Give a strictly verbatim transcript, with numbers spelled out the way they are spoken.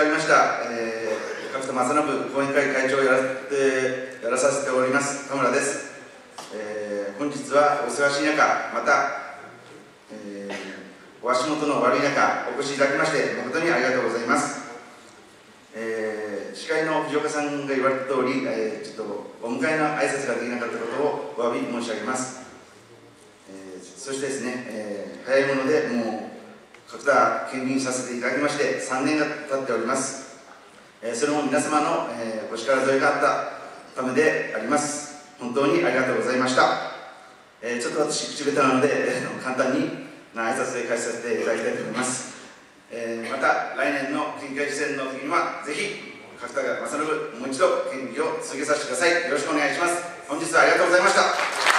わりました、えー、角田正信講演会会長をやらせて、やらさせております田村です。えー、本日はお忙しい中、また、えー、お足元の悪い中、お越しいただきまして、誠にありがとうございます。えー、司会の藤岡さんが言われた通り、えー、ちょっとお迎えの挨拶ができなかったことをお詫び申し上げます。えー、そしてですね、えー、早いものでもう角田兼任させていただきましてさんねんが経っております。えー、それも皆様の、えー、お力添えがあったためであります。本当にありがとうございました。えー、ちょっと私口下手なので、えー、簡単に挨拶で返させていただきたいと思います。えー、また来年の県議会議員の時にはぜひ角田正信もう一度県議を続けさせてください。よろしくお願いします。本日はありがとうございました。